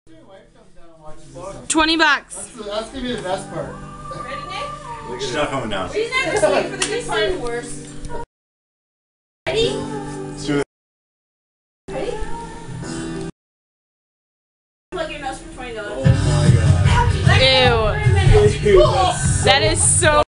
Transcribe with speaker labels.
Speaker 1: $20.
Speaker 2: That's gonna be the best part.
Speaker 3: Ready, Nick?
Speaker 4: She's not coming down.
Speaker 3: She's not just wait for the good part and worse. Ready? Ready? Plug your nose for $20.
Speaker 4: Oh my god.
Speaker 1: Ew. That is so